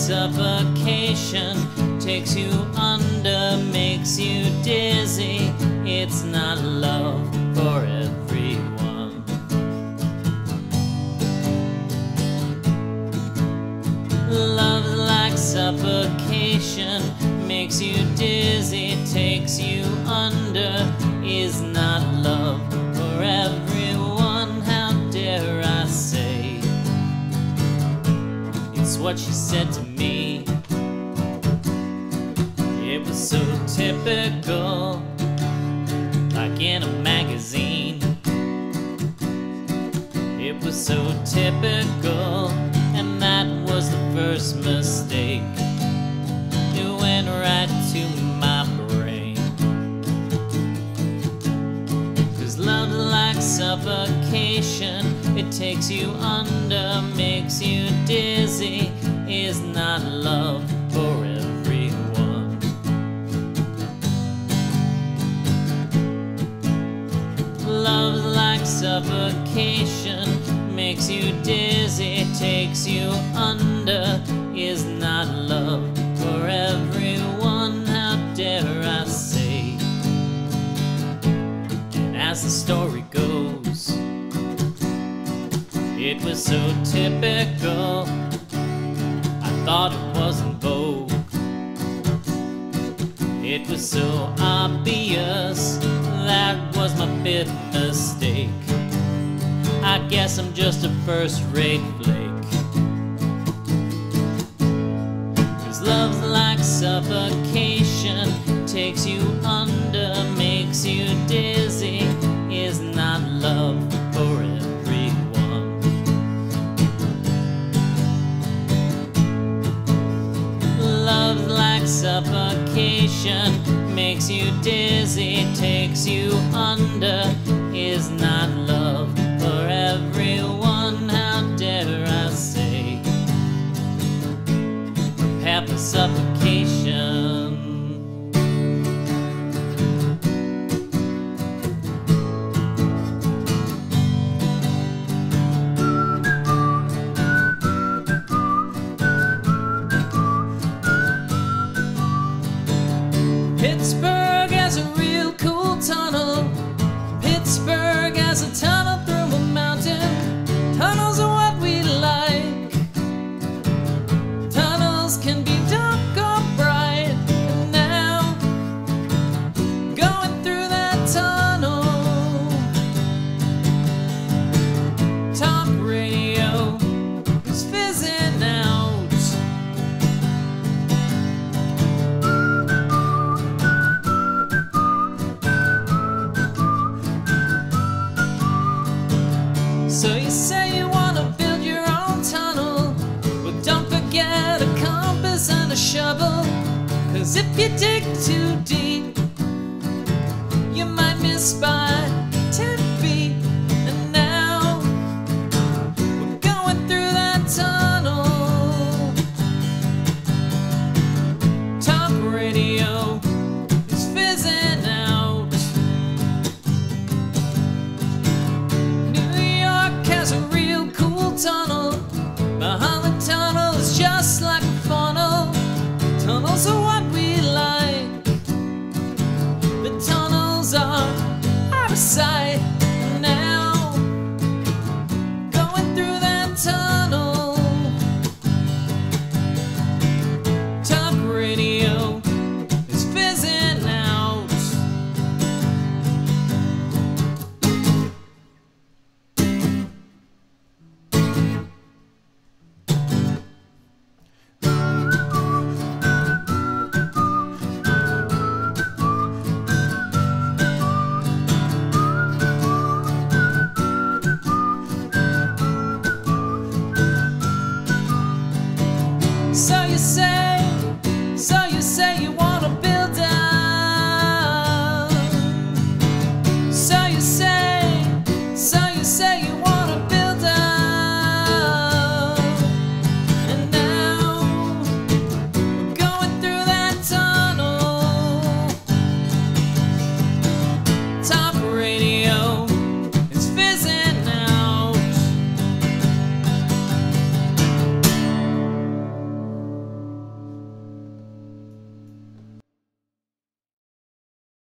suffocation, takes you under, makes you dizzy. It's not love for everyone. Love's like suffocation, makes you dizzy, takes you under, is not love for everyone. How dare I say? It's what she said to me. It was so typical, like in a magazine. It was so typical, and that was the first mistake. It went right to my brain. 'Cause love's like suffocation, it takes you under, makes you dizzy, is not love for everyone. Love's like suffocation, makes you dizzy, takes you under, is not love for everyone. How dare I say? And as the story goes, it was so typical, I thought it wasn't vogue. It was so obvious, that was my big mistake. I guess I'm just a first-rate flake. 'Cause love's like suffocation, takes you under, makes you dizzy, is not love for everyone. Love's like suffocation, makes you dizzy, takes you under, is not love for everyone. How dare I say? Prepare for suffocation. Pittsburgh has a real cool tunnel. Pittsburgh has a tunnel through a mountain. Tunnels are what we like. Tunnels can be dark or bright. And now, going through that tunnel, talk radio is fizzing out. So you say you want to build your own tunnel, well don't forget a compass and a shovel. 'Cause if you dig too deep, you might miss by 10 feet. And now, we're going through that tunnel. Talk radio is fizzing out. Has a real cool tunnel. Behind the tunnel is just like a funnel. Tunnels are what we like. The tunnels are out of sight. Now, going through that tunnel, talk radio is fizzing out. So you say